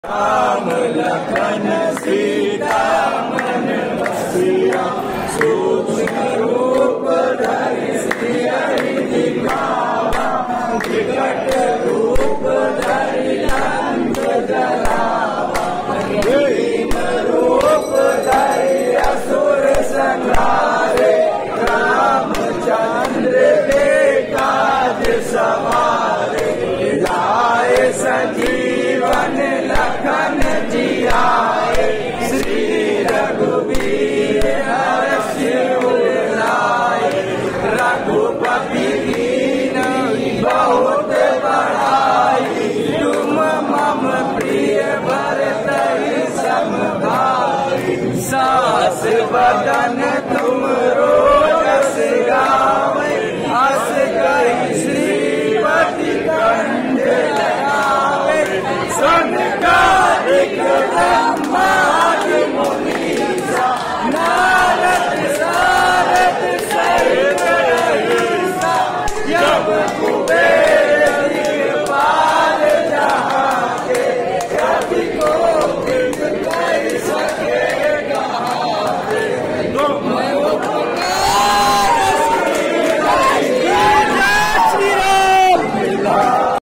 राम लखन सीता मन बसिया सूक्ष्म रूप धरि सियहि दिखावा विकट रूप धरि लंक जलावा भीम रूप धरि असुर संहारे रामचंद्र के काज सवारे लाए संजीवन लखन जियाए श्री रघुवीर हर्षि उर लाए रघुपति दीन बहुत बड़ाई तुम मम प्रिय भरत सम भाई सास बदन